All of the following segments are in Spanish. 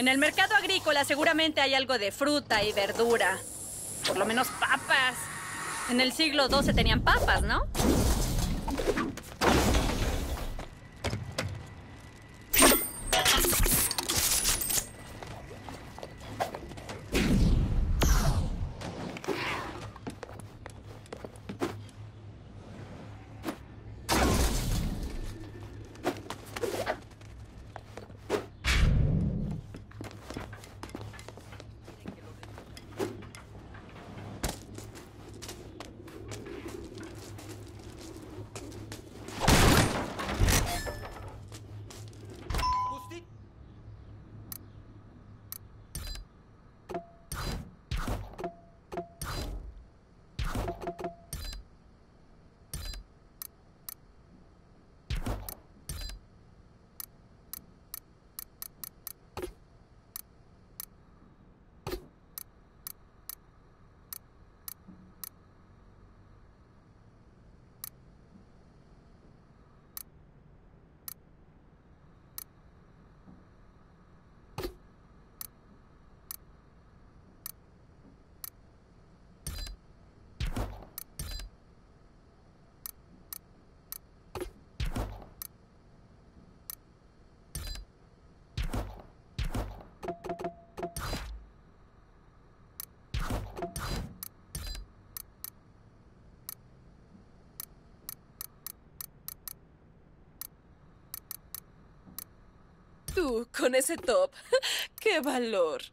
En el mercado agrícola seguramente hay algo de fruta y verdura. Por lo menos papas. En el siglo XII tenían papas, ¿no? Tú, con ese top. ¡Qué valor!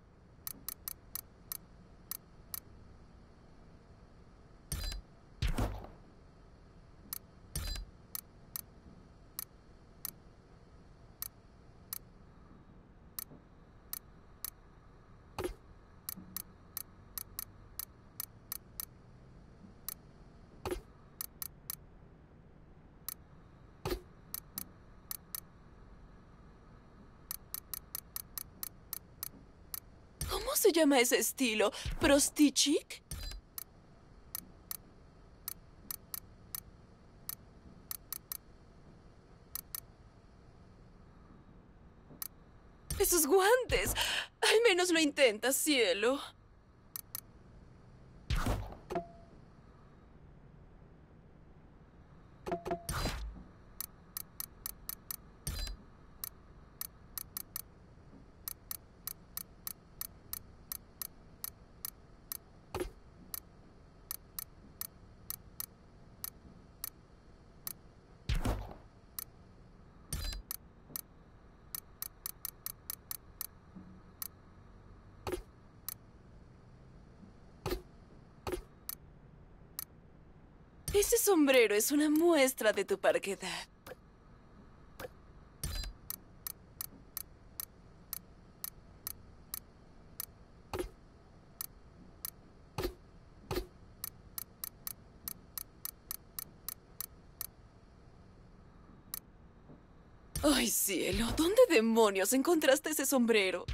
¿Cómo se llama ese estilo? ¿Prostichic? ¡Esos guantes! Al menos lo intentas, cielo. Ese sombrero es una muestra de tu parquedad. ¡Ay, cielo! ¿Dónde demonios encontraste ese sombrero?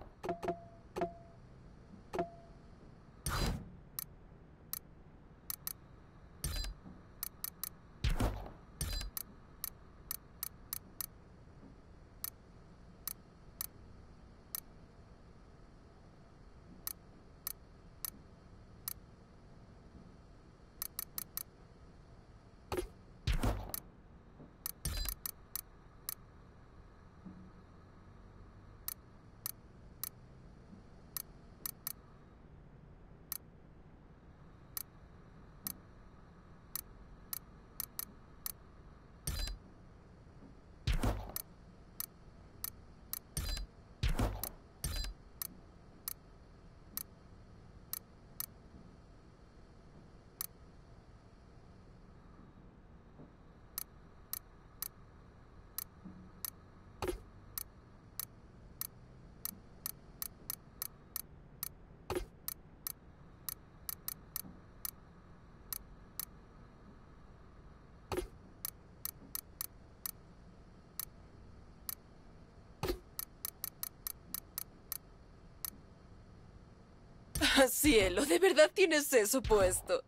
Ah, cielo, ¿de verdad tienes eso puesto?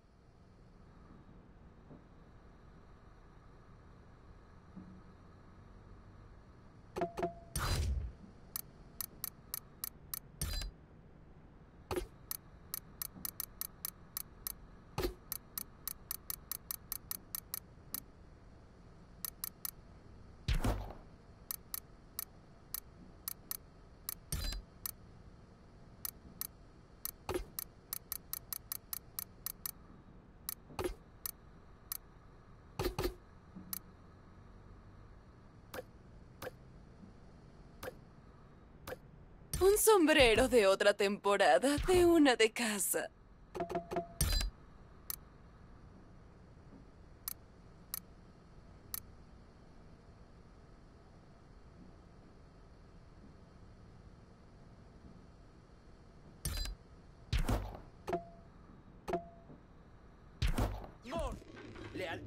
Un sombrero de otra temporada, de una de casa. No, leal.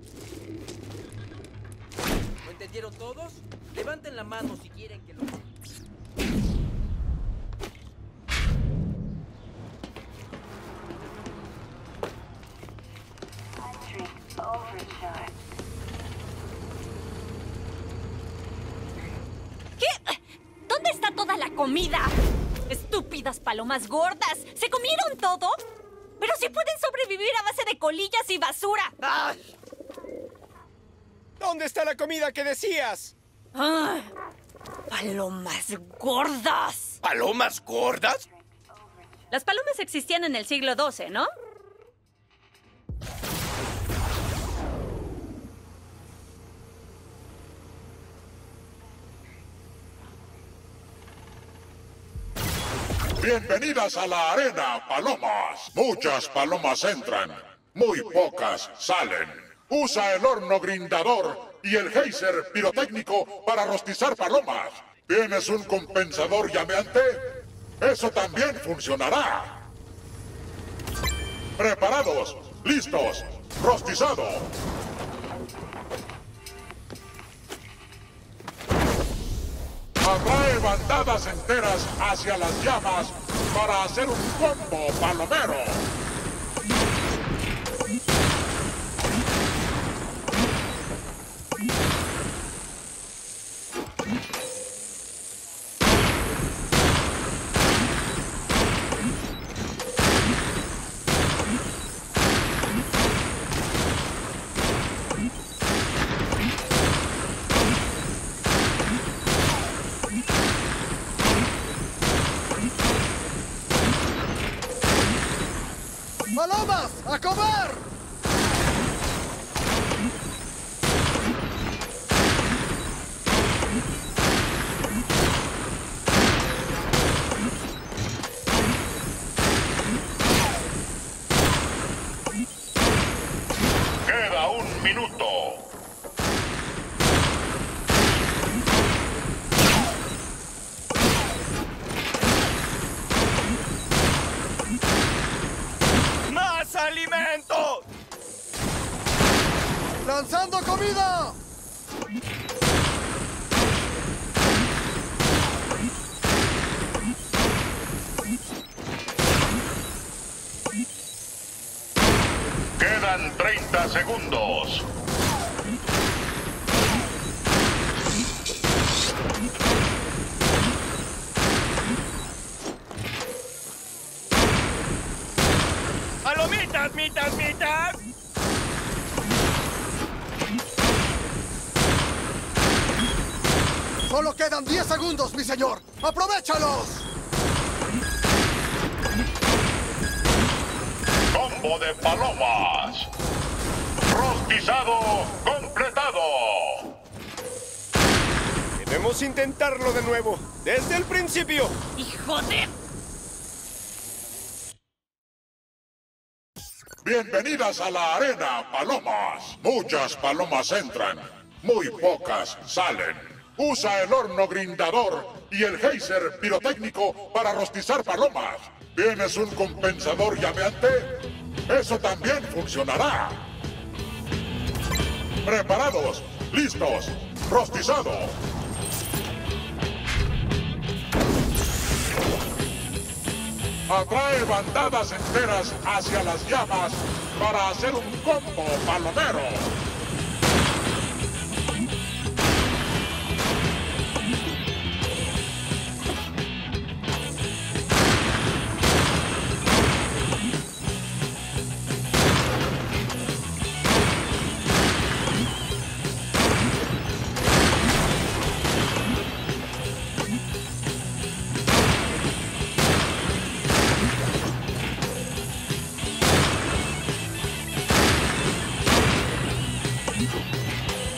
¿Lo entendieron todos? Levanten la mano si quieren que lo... ¿Qué? ¿Dónde está toda la comida? Estúpidas palomas gordas. ¿Se comieron todo? Pero si pueden sobrevivir a base de colillas y basura. ¡Ay! ¿Dónde está la comida que decías? ¡Ah! ¡Palomas gordas! ¿Palomas gordas? Las palomas existían en el siglo XII, ¿no? Bienvenidas a la arena, palomas. Muchas palomas entran, muy pocas salen. Usa el horno grindador y el geyser pirotécnico para rostizar palomas. ¿Tienes un compensador llameante? Eso también funcionará. Preparados, listos, rostizado. Atrae bandadas enteras hacia las llamas para hacer un combo palomero. ¡Palomas! ¡A comer! Queda un minuto. ¡Más alimento! ¡Lanzando comida! Quedan 30 segundos. ¡Palomitas, mitas, mitas! Solo quedan 10 segundos, mi señor. ¡Aprovéchalos! Combo de palomas. Rostizado completado. Debemos intentarlo de nuevo, desde el principio. ¡Hijo de... Bienvenidas a la arena, palomas. Muchas palomas entran, muy pocas salen. Usa el horno grindador y el geyser pirotécnico para rostizar palomas. ¿Tienes un compensador llameante? Eso también funcionará. Preparados, listos, rostizado. Atrae bandadas enteras hacia las llamas para hacer un combo palomero.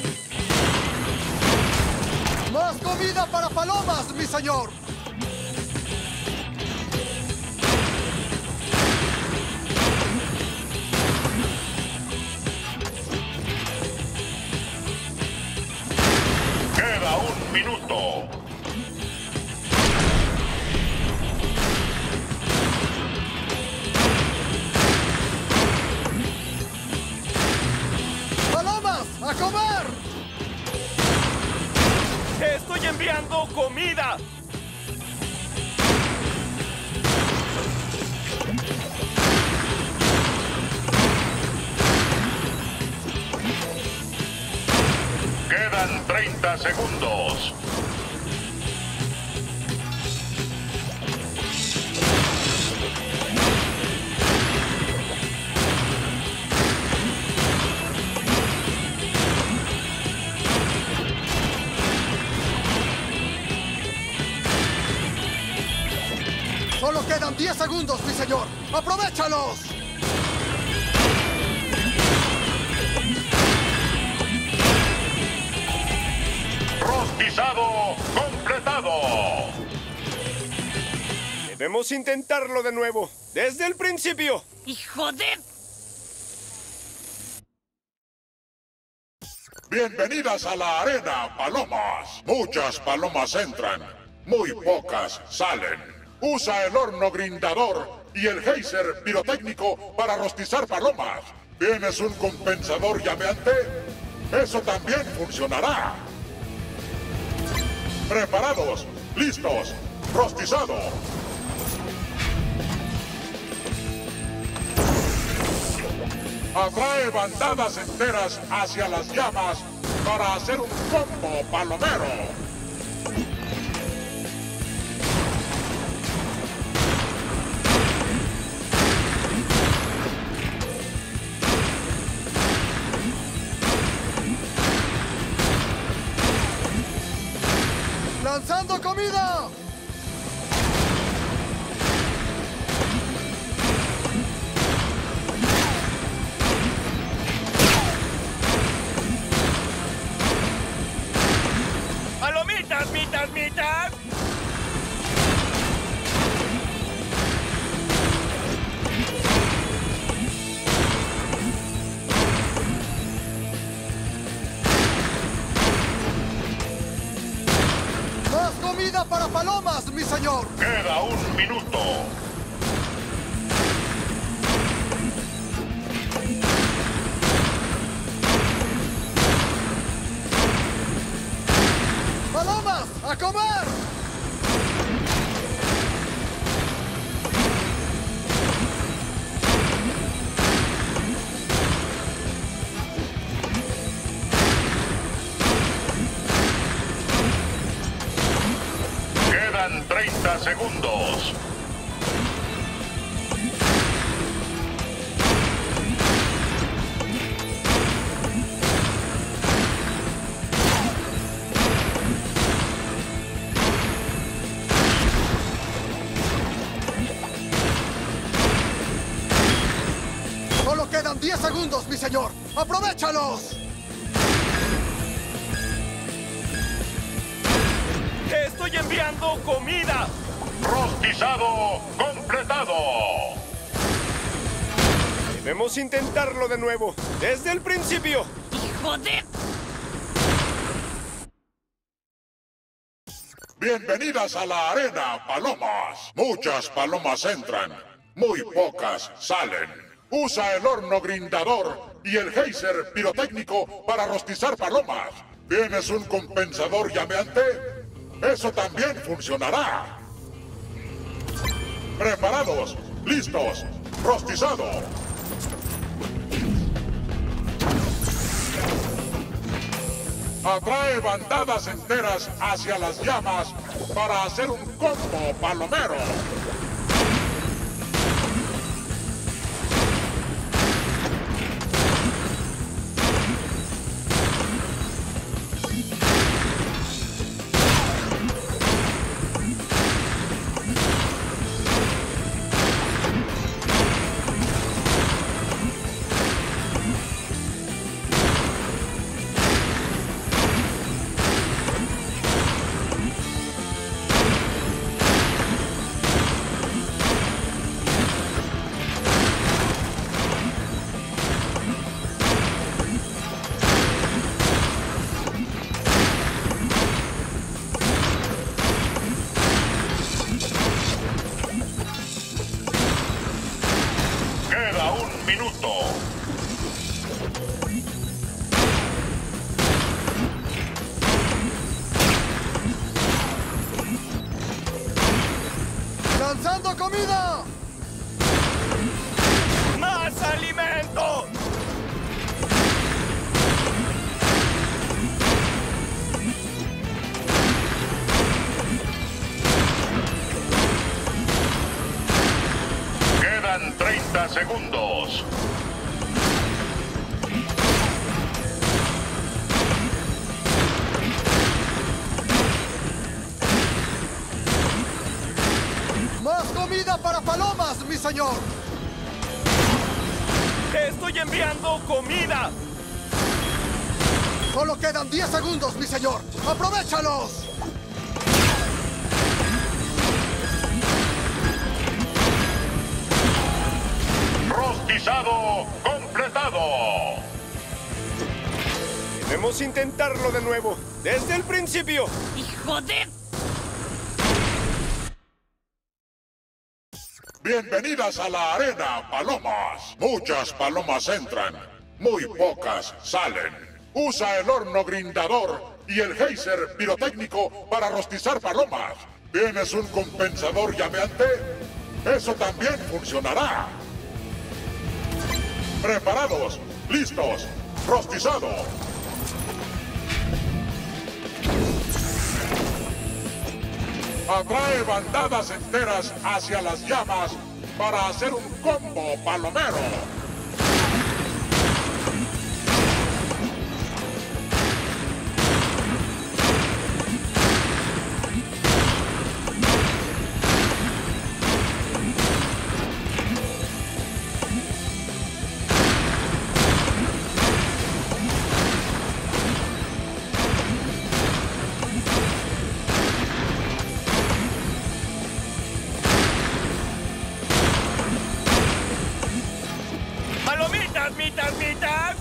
¡Más comida para palomas, mi señor! un minuto. ¡Palomas! ¡A comer! ¡Te estoy enviando comida! Quedan 30 segundos. Solo quedan 10 segundos, mi señor. ¡Aprovéchalos! Rostizado completado. Debemos intentarlo de nuevo, desde el principio. ¡Hijo de... Bienvenidas a la arena, palomas. Muchas palomas entran, muy pocas salen. Usa el horno grindador y el geyser pirotécnico para rostizar palomas. ¿Tienes un compensador llameante? Eso también funcionará. Preparados, listos, rostizado. Atrae bandadas enteras hacia las llamas para hacer un combo palomero. ¡Lanzando comida! ¡Palomitas, mitas, mitas! ¡Más comida para palomas, mi señor! Queda un minuto. ¡Palomas! ¡A comer! Quedan 30 segundos. Solo quedan 10 segundos, mi señor. ¡Aprovéchalos! ¡Te estoy enviando comida! Rostizado completado. Debemos intentarlo de nuevo, desde el principio. ¡Hijo de... Bienvenidas a la arena, palomas. Muchas palomas entran, muy pocas salen. Usa el horno grindador y el geyser pirotécnico para rostizar palomas. ¿Tienes un compensador llameante? Eso también funcionará. Preparados, listos, rostizado. Atrae bandadas enteras hacia las llamas para hacer un combo palomero. ¡Lanzando comida! ¡Más alimento! Quedan 30 segundos. ¡Más comida para palomas, mi señor! ¡Te estoy enviando comida! Solo quedan 10 segundos, mi señor. ¡Aprovéchalos! Rostizado completado. Debemos intentarlo de nuevo, desde el principio. ¡Hijo de...! Bienvenidas a la arena, palomas. Muchas palomas entran, muy pocas salen. Usa el horno grindador y el geyser pirotécnico para rostizar palomas. ¿Tienes un compensador llameante? Eso también funcionará. Preparados, listos, rostizado. Atrae bandadas enteras hacia las llamas para hacer un combo palomero. ¡Palomitas, mitas, mitas!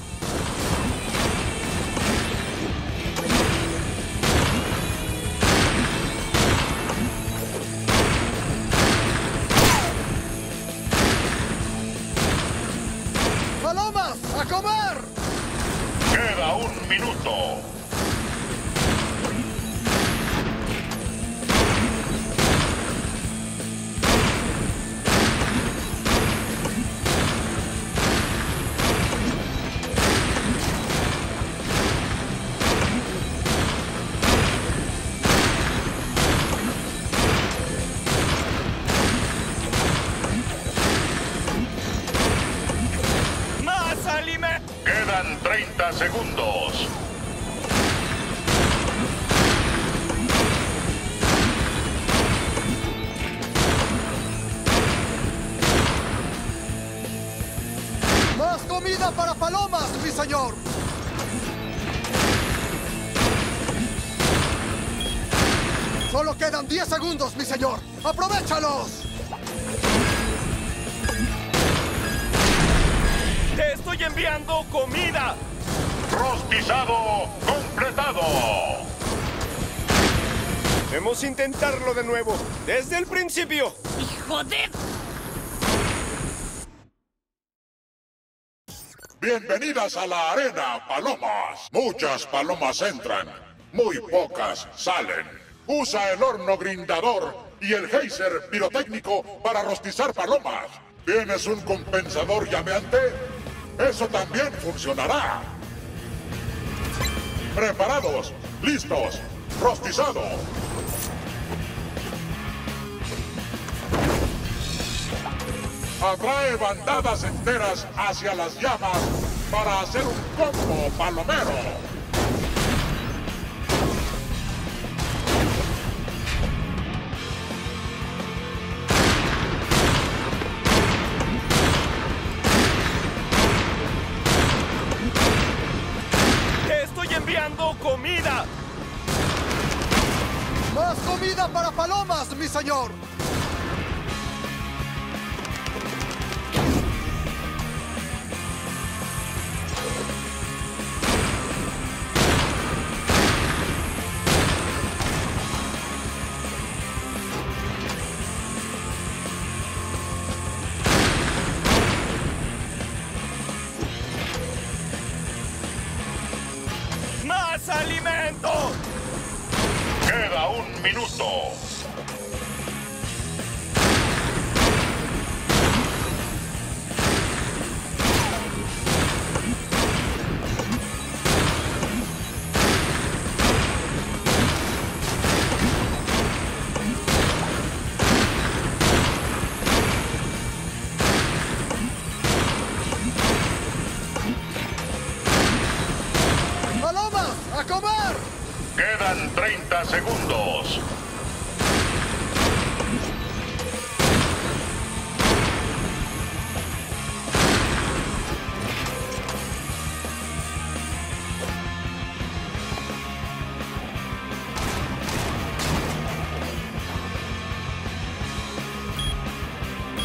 ¡Palomas, a comer! Queda un minuto. ¡Más alimento! Quedan 30 segundos. ¡Más comida para palomas, mi señor! Solo quedan 10 segundos, mi señor. ¡Aprovéchalos! ¡Te estoy enviando comida! Rostizado completado. Debemos intentarlo de nuevo, desde el principio. ¡Hijo de...! Bienvenidas a la arena, palomas. Muchas palomas entran, muy pocas salen. Usa el horno grindador y el geyser pirotécnico para rostizar palomas. ¿Tienes un compensador llameante? Eso también funcionará. Preparados, listos, rostizado. Atrae bandadas enteras hacia las llamas para hacer un combo palomero. ¡Te estoy enviando comida! ¡Más comida para palomas, mi señor! ¡Más alimento! Queda un minuto.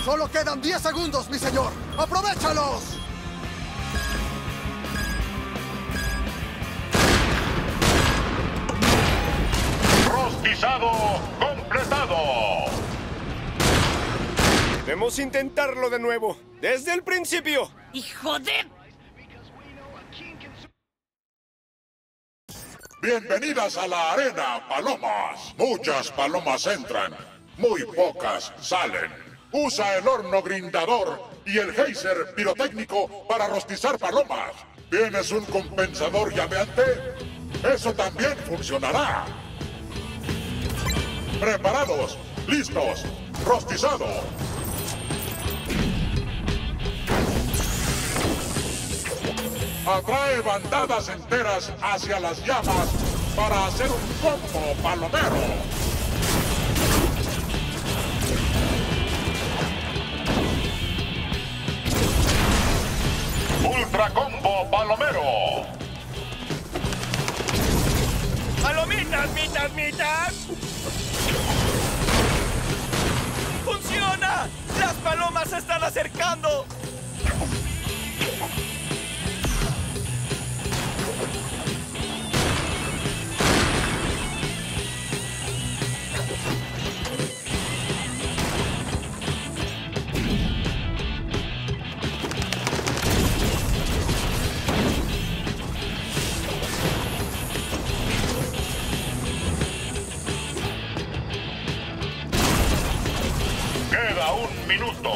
Solo quedan 10 segundos, mi señor. ¡Aprovéchalos! Rostizado completado. Debemos intentarlo de nuevo, desde el principio. ¡Hijo de...! Bienvenidas a la arena, palomas. Muchas palomas entran, muy pocas salen. Usa el horno grindador y el geyser pirotécnico para rostizar palomas. ¿Tienes un compensador llameante? Eso también funcionará. Preparados, listos, rostizado. Atrae bandadas enteras hacia las llamas para hacer un combo palomero. Ultra combo palomero. ¡Palomitas, mitas, mitas! ¡Funciona! ¡Las palomas se están acercando! Queda un minuto.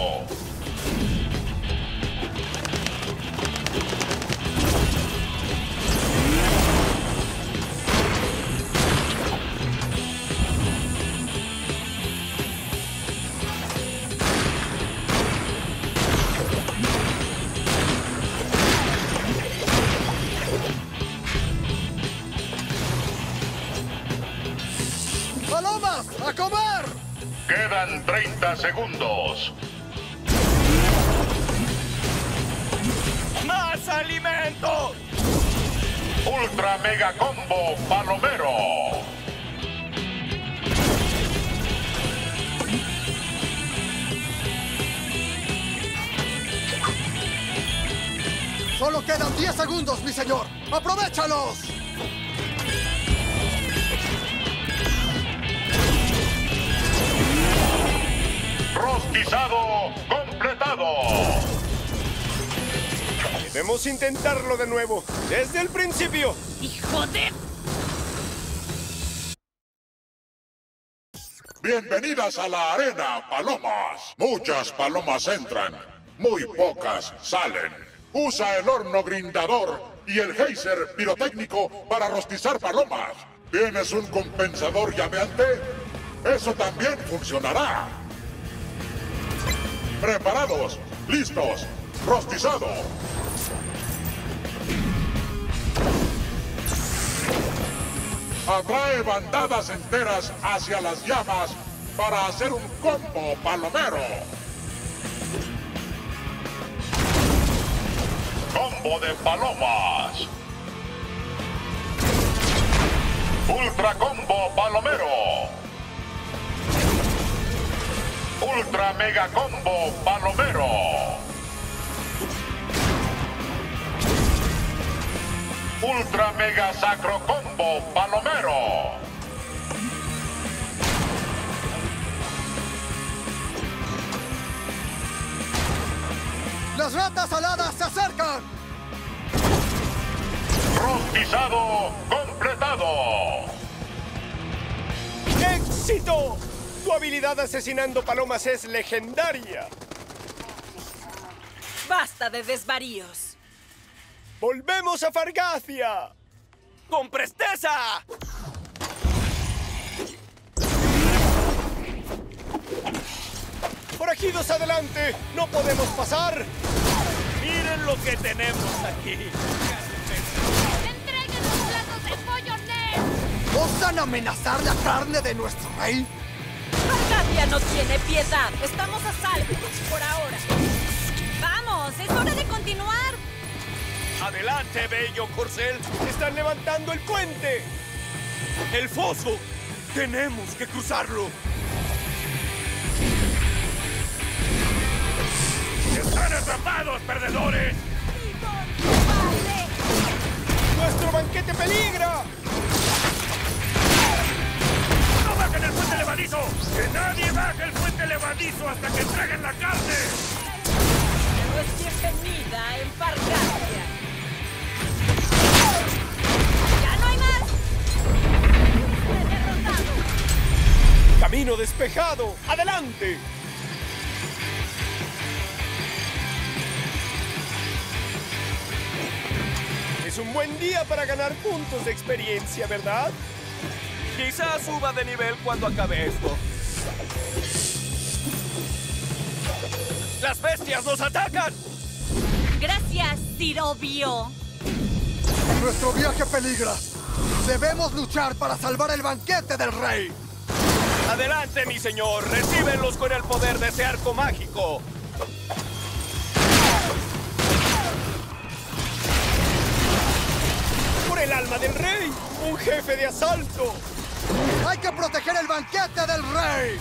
¡Palomas, a comer! Quedan 30 segundos. ¡Más alimento! Ultra mega combo palomero. Solo quedan 10 segundos, mi señor. ¡Aprovéchalos! Rostizado completado. Debemos intentarlo de nuevo, desde el principio. ¡Hijo de...! Bienvenidas a la arena, palomas. Muchas palomas entran, muy pocas salen. Usa el horno grindador y el geyser pirotécnico para rostizar palomas. ¿Tienes un compensador llameante? Eso también funcionará. Preparados, listos, rostizado. Atrae bandadas enteras hacia las llamas para hacer un combo palomero. Combo de palomas. Ultra combo palomero. Ultra mega combo palomero. Ultra mega sacro combo palomero. ¡Las ratas aladas se acercan! Rostizado completado. ¡Éxito! Tu habilidad asesinando palomas es legendaria. ¡Basta de desvaríos! ¡Volvemos a Fargacia! ¡Con presteza! ¡Forajidos adelante! ¡No podemos pasar! ¡Miren lo que tenemos aquí! ¡Entreguen los platos de pollo Ned! ¿Osan amenazar la carne de nuestro rey? ¡Fargacia no tiene piedad! ¡Estamos a salvo! Por ahora. ¡Vamos! ¡Es hora de continuar! ¡Adelante, bello corcel! ¡Están levantando el puente! ¡El foso! ¡Tenemos que cruzarlo! ¡Demasiados perdedores! ¡Nuestro banquete peligra! ¡No bajen el puente levadizo! ¡Que nadie baje el puente levadizo hasta que entreguen la carne! No es bienvenida en Fargatia. ¡Ya no hay más! ¡Fuiste derrotado! ¡Camino despejado! ¡Adelante! Es un buen día para ganar puntos de experiencia, ¿verdad? Quizás suba de nivel cuando acabe esto. ¡Las bestias nos atacan! Gracias, Sirobio. Nuestro viaje peligra. Debemos luchar para salvar el banquete del rey. ¡Adelante, mi señor! ¡Recíbenlos con el poder de ese arco mágico! ¡Por el alma del rey! ¡Un jefe de asalto! ¡Hay que proteger el banquete del rey!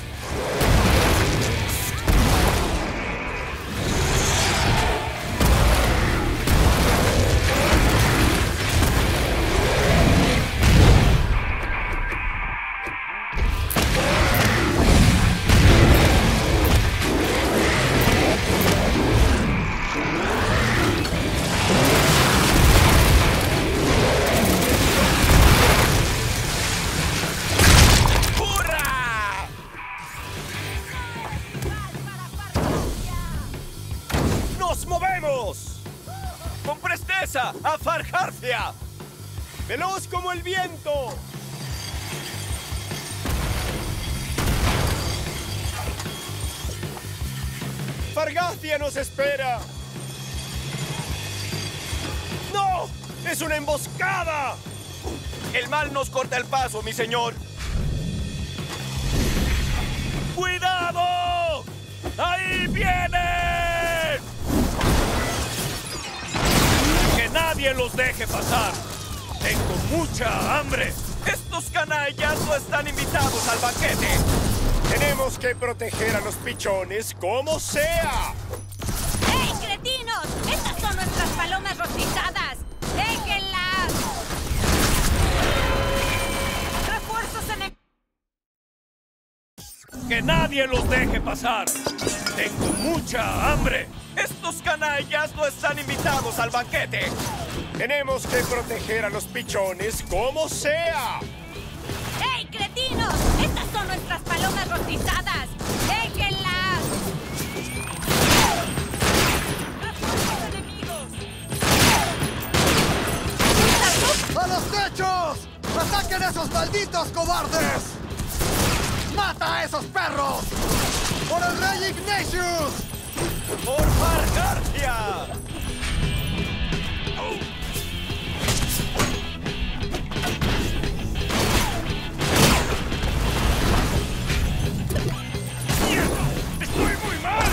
¡Con presteza! ¡A Fargatia! ¡Veloz como el viento! ¡Fargatia nos espera! ¡No! ¡Es una emboscada! El mal nos corta el paso, mi señor. ¡Cuidado! ¡Ahí vienen! ¡Que nadie los deje pasar! ¡Tengo mucha hambre! ¡Estos canallas no están invitados al banquete! Tenemos que proteger a los pichones como sea. ¡Ey, cretinos! ¡Estas son nuestras palomas rostizadas! ¡Déjenlas! ¡Refuerzos en ¡Que nadie los deje pasar! ¡Tengo mucha hambre! ¡Estos canallas no están invitados al banquete! Tenemos que proteger a los pichones como sea. ¡Ey, cretinos! ¡Estas son nuestras palomas rostizadas! ¡Déjenlas! ¡Refuerzos enemigos! ¡A los techos! ¡Ataquen a esos malditos cobardes! ¡Mata a esos perros! ¡Por el rey Ignatius! ¡Por Fargatia! ¡Estoy muy mal!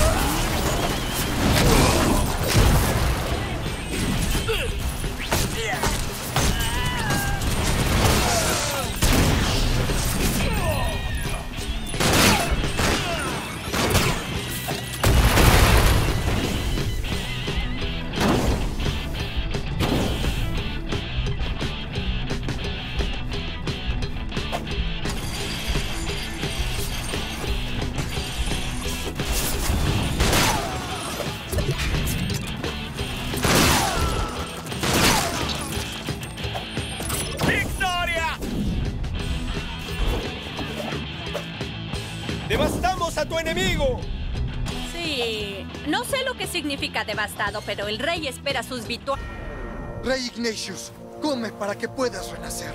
¡Devastamos a tu enemigo! Sí, no sé lo que significa devastado, pero el rey espera sus victorias. Rey Ignatius, come para que puedas renacer.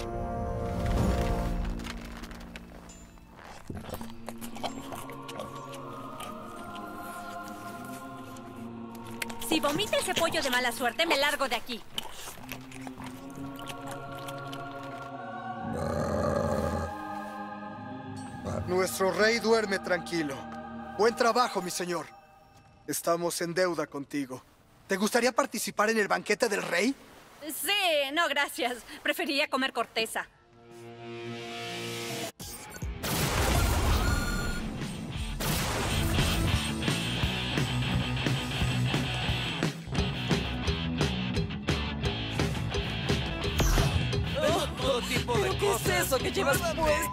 Si vomita ese pollo de mala suerte, me largo de aquí. Nuestro rey duerme tranquilo. Buen trabajo, mi señor. Estamos en deuda contigo. ¿Te gustaría participar en el banquete del rey? Sí, no, gracias. Preferiría comer corteza. que llevas puesto.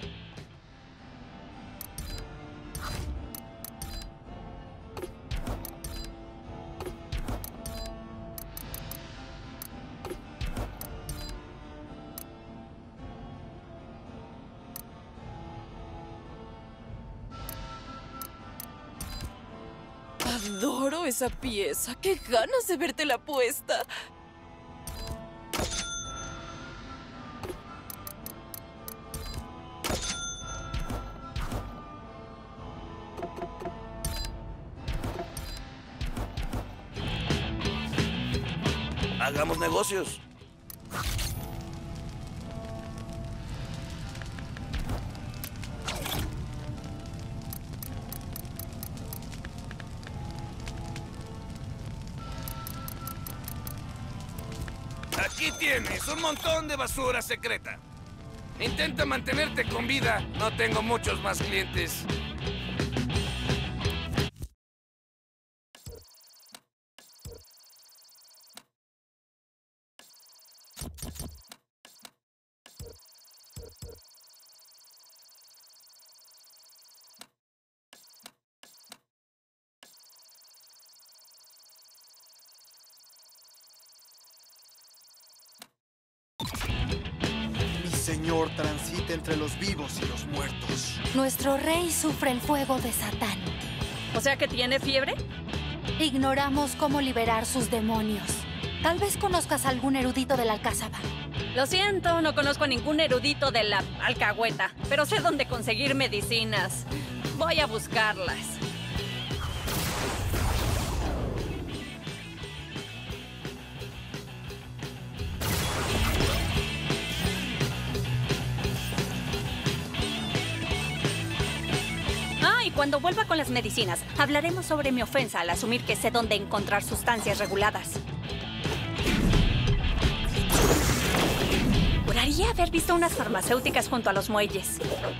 Adoro esa pieza. ¡Qué ganas de verte la puesta! Hagamos negocios. Aquí tienes un montón de basura secreta. Intenta mantenerte con vida. No tengo muchos más clientes. Mi señor transita entre los vivos y los muertos. Nuestro rey sufre el fuego de Satán. ¿O sea que tiene fiebre? Ignoramos cómo liberar sus demonios. Tal vez conozcas a algún erudito de la Alcázaba. Lo siento, no conozco a ningún erudito de la alcahueta, pero sé dónde conseguir medicinas. Voy a buscarlas. Y cuando vuelva con las medicinas, hablaremos sobre mi ofensa al asumir que sé dónde encontrar sustancias reguladas. Juraría haber visto unas farmacéuticas junto a los muelles.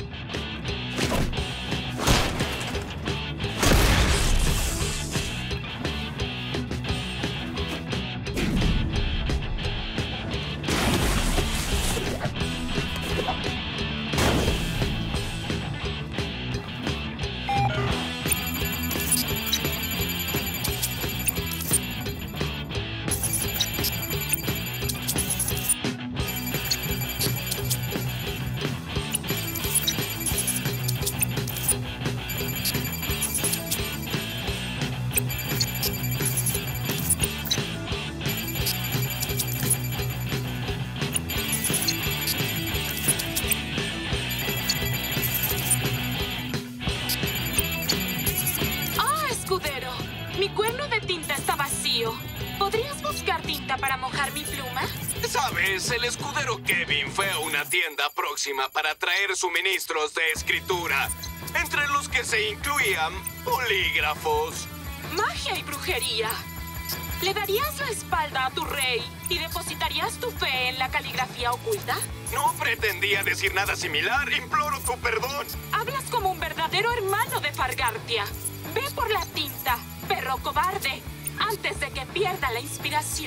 Mi cuerno de tinta está vacío. ¿Podrías buscar tinta para mojar mi pluma? ¿Sabes? El escudero Kevin fue a una tienda próxima para traer suministros de escritura, entre los que se incluían bolígrafos. ¡Magia y brujería! ¿Le darías la espalda a tu rey y depositarías tu fe en la caligrafía oculta? No pretendía decir nada similar. Imploro tu perdón. Hablas como un verdadero hermano de Fargartia. Ve por la tinta, perro cobarde, antes de que pierda la inspiración.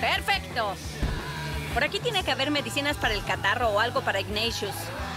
¡Perfecto! Por aquí tiene que haber medicinas para el catarro o algo para Ignatius.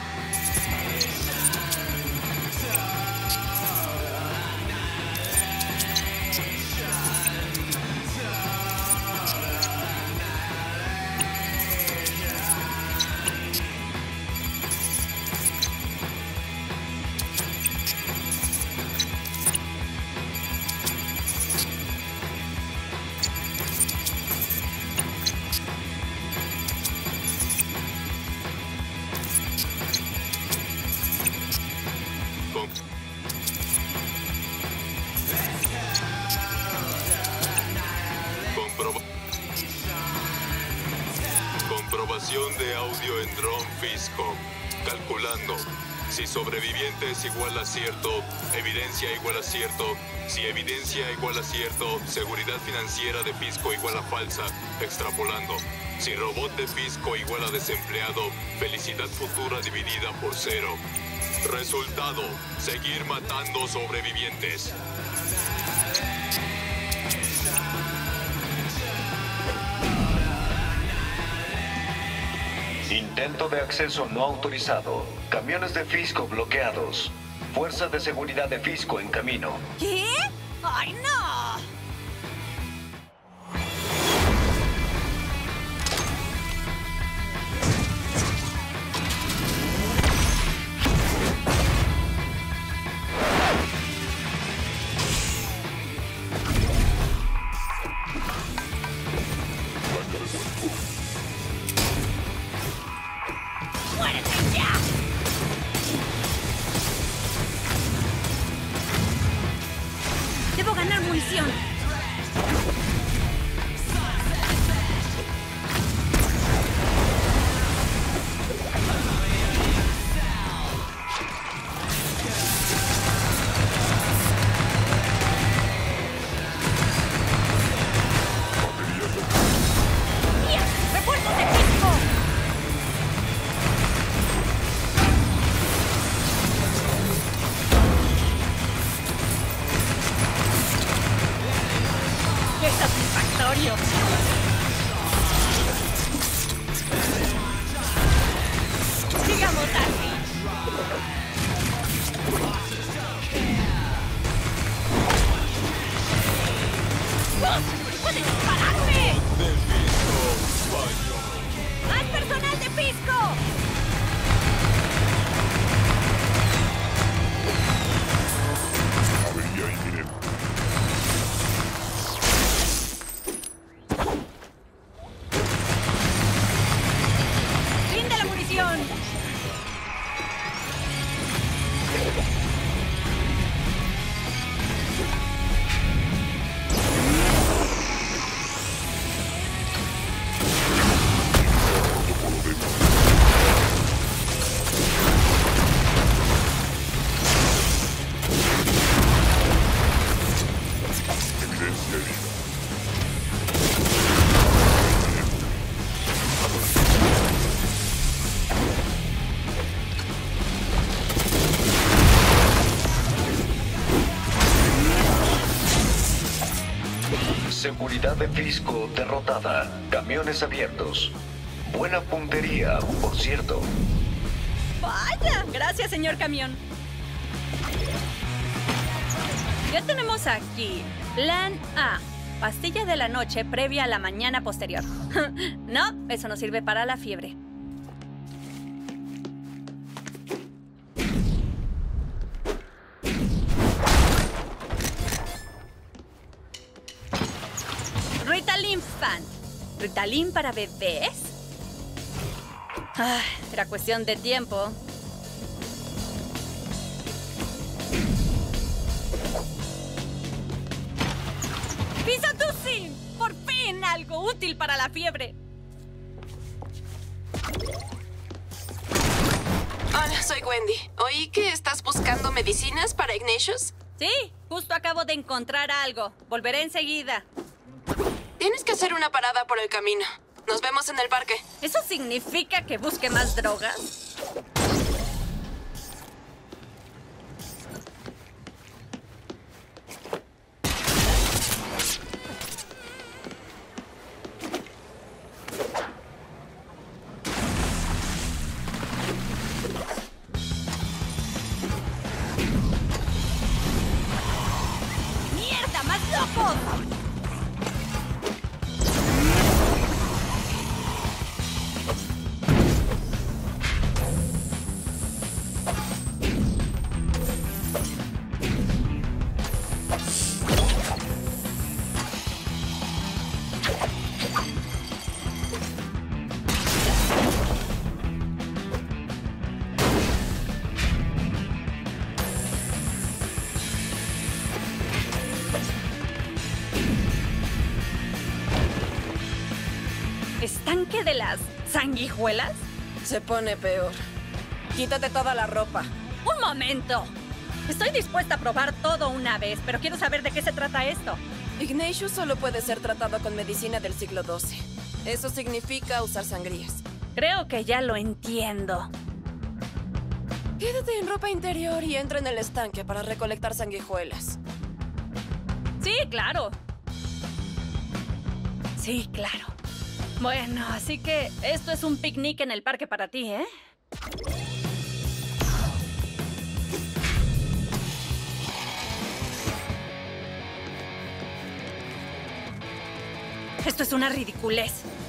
Comprobación de audio en Drone Fisco. Calculando. Si sobreviviente es igual a cierto, evidencia igual a cierto. Si evidencia igual a cierto, seguridad financiera de Fisco igual a falsa. Extrapolando. Si robot de Fisco igual a desempleado, felicidad futura dividida por 0. Resultado. Seguir matando sobrevivientes. Intento de acceso no autorizado. Camiones de Fisco bloqueados. Fuerza de seguridad de Fisco en camino. ¿Qué? ¡Ay, no! Debo ganar munición. ¡Refuerzos de Fisco! ¡Qué satisfactorio! Sigamos así. ¡Puede dispararme! ¡Más personal de Fisco! Avería inminente. ¡Fin de la munición! Evidencia herida. Seguridad de Fisco derrotada. Camiones abiertos. Buena puntería, por cierto. ¡Vaya! Gracias, señor camión. Ya tenemos aquí Plan A. Pastilla de la noche previa a la mañana posterior. No, eso no sirve para la fiebre. Ritalin Fan. ¿Ritalin para bebés? Ah, era cuestión de tiempo. ¡Pisotusin! ¡Por fin algo útil para la fiebre! Hola, soy Wendy. Oí que estás buscando medicinas para Ignatius. Sí, justo acabo de encontrar algo. Volveré enseguida. Tienes que hacer una parada por el camino. Nos vemos en el parque. ¿Eso significa que busque más drogas? estanque de las sanguijuelas? Se pone peor. Quítate toda la ropa. ¡Un momento! Estoy dispuesta a probar todo una vez, pero quiero saber de qué se trata esto. Ignatius solo puede ser tratado con medicina del siglo XII. Eso significa usar sangrías. Creo que ya lo entiendo. Quédate en ropa interior y entra en el estanque para recolectar sanguijuelas. Sí, claro. Sí, claro. Bueno, así que esto es un picnic en el parque para ti, ¿eh? Esto es una ridiculez.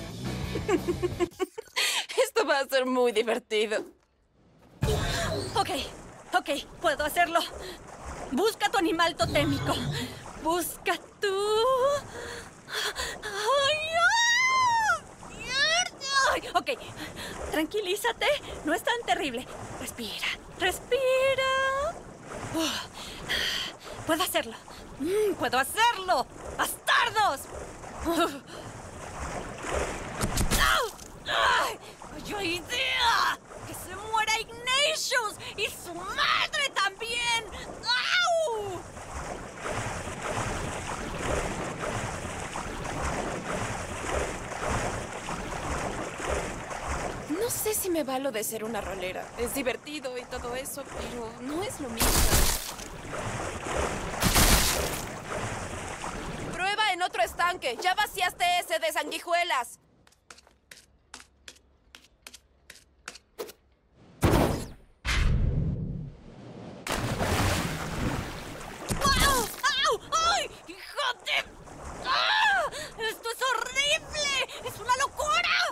Esto va a ser muy divertido. Ok, puedo hacerlo. Busca tu animal totémico. Busca tu... ¡Ay! Ok, tranquilízate. No es tan terrible. Respira, respira. Puedo hacerlo. ¡Puedo hacerlo! ¡Bastardos! ¡Ay! ¡Yo idea! ¡Que se muera Ignatius! ¡Y su madre también! ¡Au! No sé si me va lo de ser una rolera. Es divertido y todo eso, pero no es lo mismo. ¡Prueba en otro estanque! ¡Ya vaciaste ese de sanguijuelas! ¡Au! ¡Au! ¡Ay! ¡Hijo de... ¡Ah! ¡Esto es horrible! ¡Es una locura!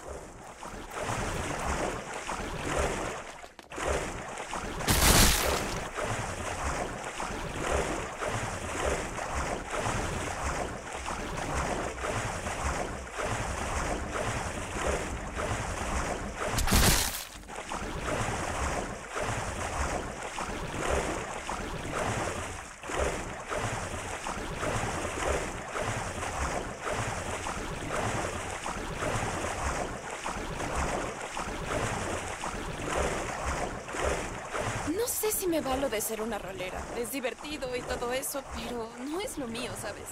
No sé si me va lo de ser una rolera. Es divertido y todo eso, pero no es lo mío, ¿sabes?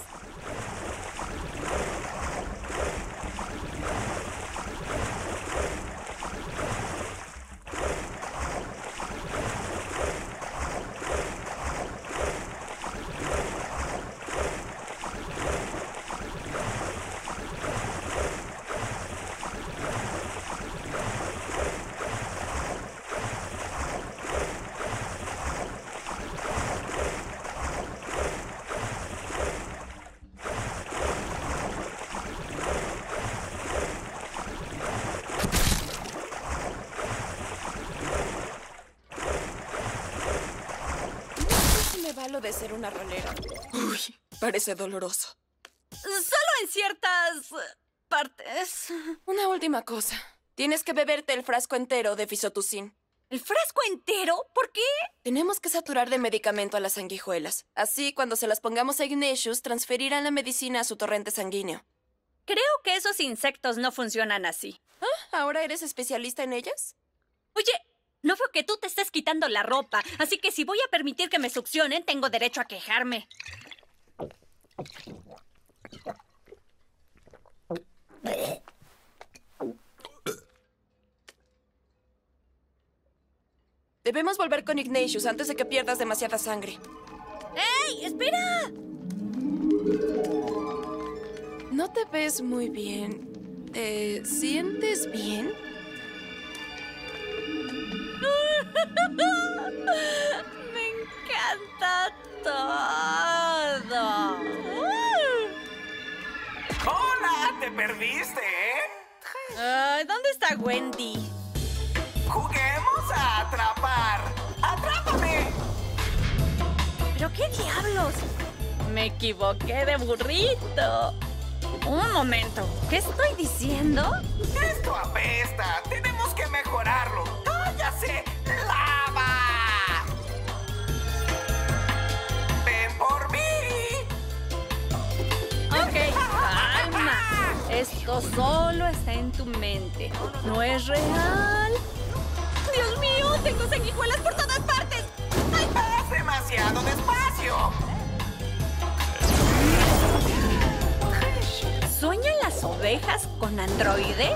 Lo de ser una rolera. Uy, parece doloroso. Solo en ciertas partes. Una última cosa. Tienes que beberte el frasco entero de Fisotusin. ¿El frasco entero? ¿Por qué? Tenemos que saturar de medicamento a las sanguijuelas. Así, cuando se las pongamos a Ignatius, transferirán la medicina a su torrente sanguíneo. Creo que esos insectos no funcionan así. ¿Ah? ¿Ahora eres especialista en ellas? Oye, no veo que tú te estés quitando la ropa, así que si voy a permitir que me succionen, tengo derecho a quejarme. Debemos volver con Ignatius antes de que pierdas demasiada sangre. ¡Ey! ¡Espera! No te ves muy bien. ¿Te sientes bien? Me encanta todo. ¡Hola! ¿Te perdiste, Ay, ¿dónde está Wendy? ¡Juguemos a atrapar! ¡Atrápame! ¿Pero qué diablos? Me equivoqué de burrito. Un momento, ¿qué estoy diciendo? ¡Esto apesta! ¡Tenemos que mejorarlo! ¡Cállase! ¡Lava! ¡Ven por mí! Ok, calma. Esto Esto solo está en tu mente. No es real. ¡Dios mío! ¡Tengo sanguijuelas por todas partes! ¡Ay! ¡Vas demasiado despacio! ¿Sueñan las ovejas con androides?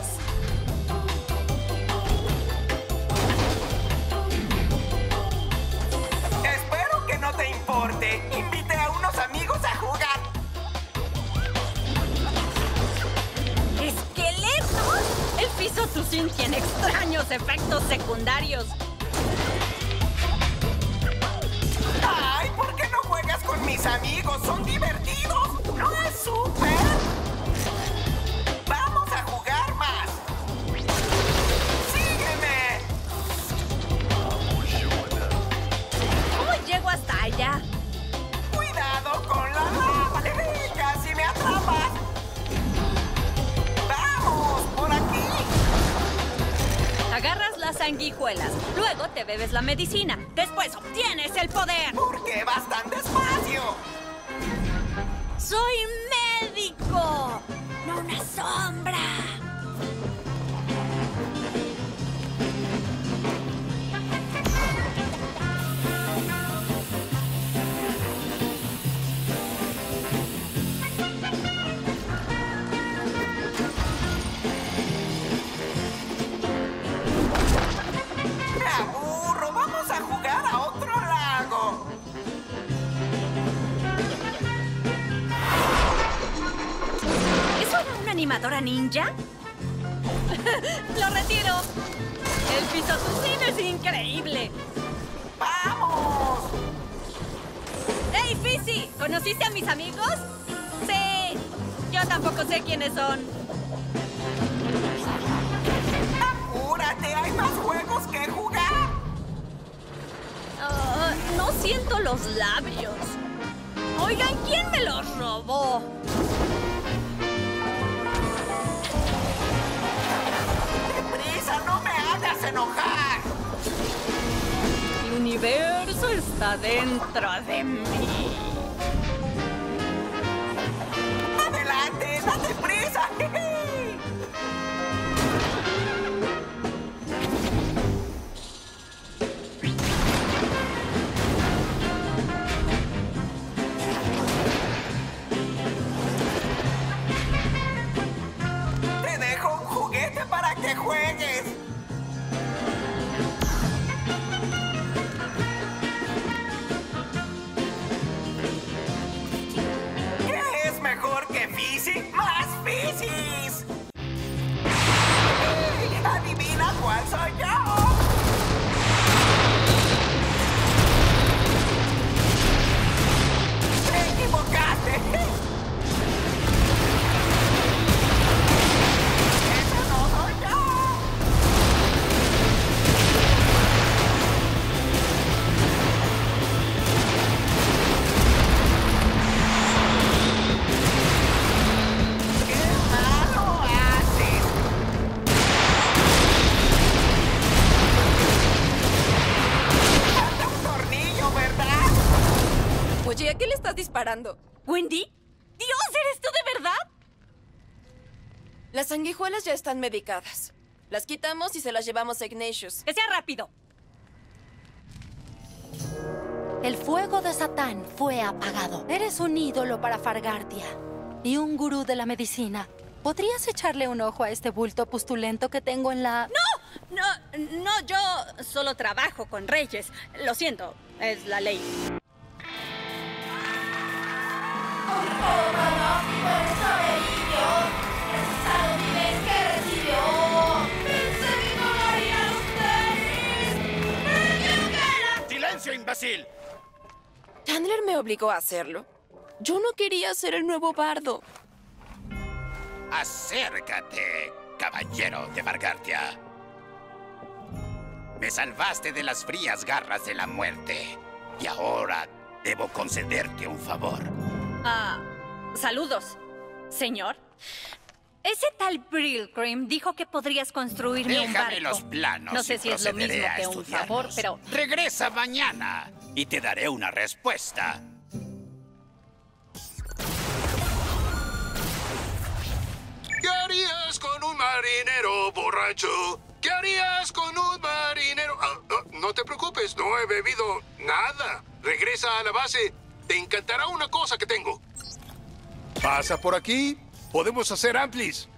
Espero que no te importe. Invité a unos amigos a jugar. ¿Esqueletos? El Fisotrucin tiene extraños efectos secundarios. ¡Ay! ¿Por qué no juegas con mis amigos? ¡Son divertidos! ¿No es súper? ¡Vamos a jugar más! ¡Sígueme! ¿Cómo llego hasta allá? ¡Cuidado con la lava! ¡Casi me atrapas! ¡Vamos! ¡Por aquí! Agarras las sanguijuelas, luego te bebes la medicina, después obtienes el poder. ¿Por qué vas tan despacio? ¡Soy médico! ¡No una sombra! ¡Me aburro! ¡Vamos a jugar a otro lago! ¿Eso era una animadora ninja? ¡Lo retiro! El Fisotrucin es increíble. ¡Vamos! ¡Hey, Fizzy! ¿Conociste a mis amigos? Sí. Yo tampoco sé quiénes son. ¡Apúrate! ¡Hay más juegos que jugar! No siento los labios. Oigan, ¿quién me los robó? ¡Deprisa! ¡No me hagas enojar! El universo está dentro de mí. ¡Adelante! ¡Date prisa! Te dejo un juguete para que juegues. ¿Qué es mejor que Fizzy? ¡Más Fizzys! ¡Adivina cuál soy yo! ¡Te equivocaste! ¡Ese no soy yo! ¡Qué malo haces! Falta un tornillo, ¿verdad? Oye, ¿a qué le estás disparando? ¿Wendy? ¡Dios, eres tú de verdad! Las sanguijuelas ya están medicadas. Las quitamos y se las llevamos a Ignatius. ¡Que sea rápido! El fuego de Satán fue apagado. Eres un ídolo para Fargartia y un gurú de la medicina. ¿Podrías echarle un ojo a este bulto pustulento que tengo en la...? No, yo solo trabajo con reyes. Lo siento, es la ley. ¡Silencio, imbécil! Chandler me obligó a hacerlo. Yo no quería ser el nuevo bardo. Acércate, caballero de Fargartia. Me salvaste de las frías garras de la muerte. Y ahora debo concederte un favor. Saludos, señor. Ese tal Brillcream dijo que podrías construirme un barco. Déjame los planos. No sé si es lo mismo que un favor, pero... Regresa mañana y te daré una respuesta. ¿Qué haría Oh, borracho. ¿Qué harías con un marinero? No te preocupes, no he bebido nada. Regresa a la base. Te encantará una cosa que tengo. Pasa por aquí. Podemos hacer amplis.